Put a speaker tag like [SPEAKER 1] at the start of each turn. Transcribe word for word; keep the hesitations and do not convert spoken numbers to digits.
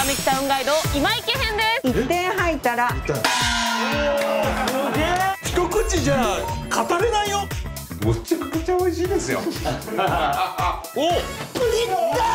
[SPEAKER 1] ーミキタウンガイド今池編です。
[SPEAKER 2] 一点入ったら
[SPEAKER 3] 一口じゃ語れないよ。
[SPEAKER 4] むちゃくちゃ美味しいですよ。
[SPEAKER 3] お、いった